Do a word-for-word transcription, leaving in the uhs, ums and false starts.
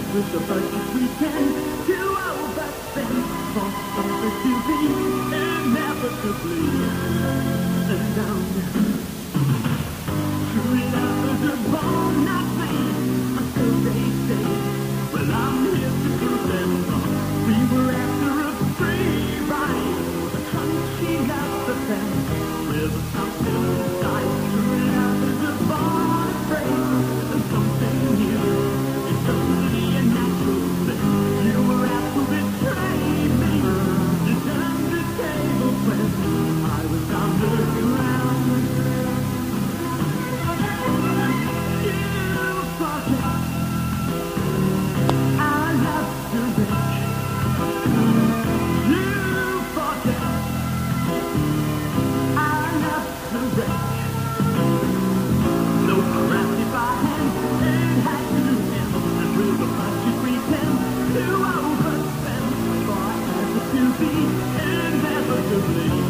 with the budget we tend to overspend for something to be inevitably down. True love is a bond not made until they say, well, I'm here to prove them wrong. We were after a free ride, a country got the best with something inside. True love is a bond afraid of something new. It's only a natural thing. You were asked to betray me. You turned the table when I was underground. You forget I loved the rich. You forget I loved the rich. No crafty by hand, it had to end. And with a budget we tend to overspend for us to be inevitably